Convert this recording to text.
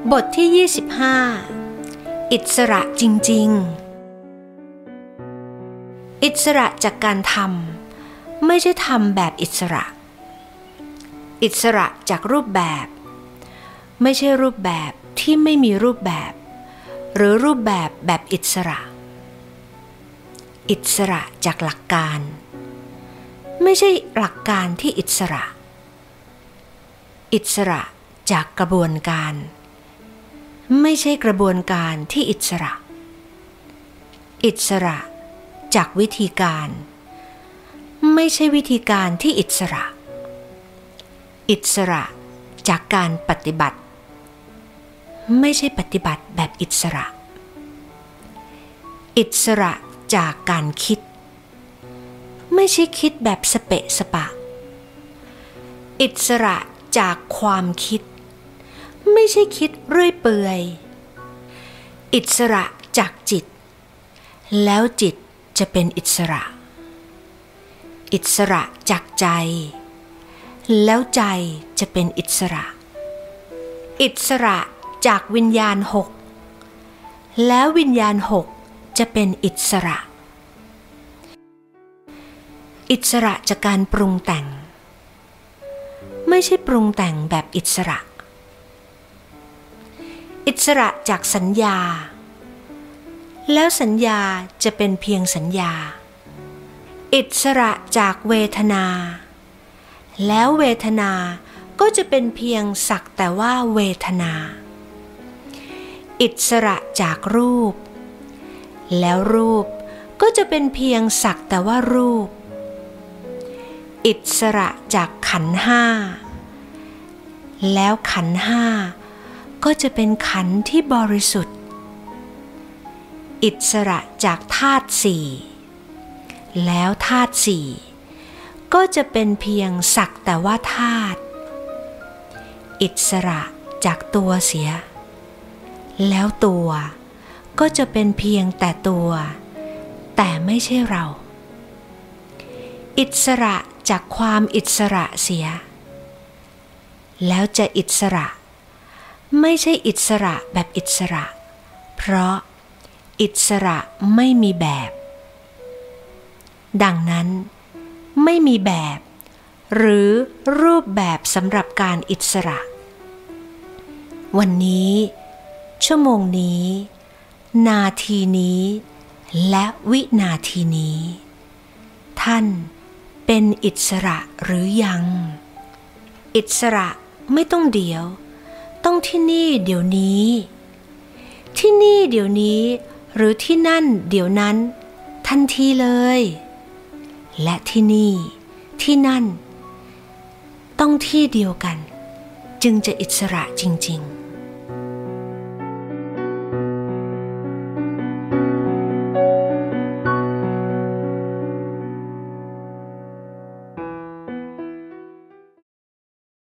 บทที่25อิสระจริงๆอิสระจากการทำไม่ใช่ทำแบบอิสระอิสระจากรูปแบบไม่ใช่รูปแบบที่ไม่มีรูปแบบหรือรูปแบบแบบอิสระอิสระจากหลักการไม่ใช่หลักการที่อิสระอิสระจากกระบวนการไม่ใช่กระบวนการที่อิสระอิสระจากวิธีการไม่ใช่วิธีการที่อิสระอิสระจากการปฏิบัติไม่ใช่ปฏิบัติแบบอิสระอิสระจากการคิดไม่ใช่คิดแบบสเปะสปะอิสระจากความคิดไม่ใช่คิดเรื่อยเปื่อยอิสระจากจิตแล้วจิตจะเป็นอิสระอิสระจากใจแล้วใจจะเป็นอิสระอิสระจากวิญญาณ6แล้ววิญญาณ6จะเป็นอิสระอิสระจากการปรุงแต่งไม่ใช่ปรุงแต่งแบบอิสระอิสระจากสัญญาแล้วสัญญาจะเป็นเพียงสัญญาอิสระจากเวทนาแล้วเวทนาก็จะเป็นเพียงสักแต่ว่าเวทนาอิสระจากรูปแล้วรูปก็จะเป็นเพียงสักแต่ว่ารูปอิสระจากขันธ์ห้าแล้วขันธ์ห้าก็จะเป็นขันธ์ที่บริสุทธิ์อิสระจากธาตุสี่แล้วธาตุสี่ก็จะเป็นเพียงสักแต่ว่าธาตุอิสระจากตัวเสียแล้วตัวก็จะเป็นเพียงแต่ตัวแต่ไม่ใช่เราอิสระจากความอิสระเสียแล้วจะอิสระไม่ใช่อิสระแบบอิสระเพราะอิสระไม่มีแบบดังนั้นไม่มีแบบหรือรูปแบบสำหรับการอิสระวันนี้ชั่วโมงนี้นาทีนี้และวินาทีนี้ท่านเป็นอิสระหรือยังอิสระไม่ต้องเดี๋ยวต้องที่นี่เดี๋ยวนี้ที่นี่เดี๋ยวนี้หรือที่นั่นเดี๋ยวนั้นทันทีเลยและที่นี่ที่นั่นต้องที่เดียวกันจึงจะอิสระจริงๆ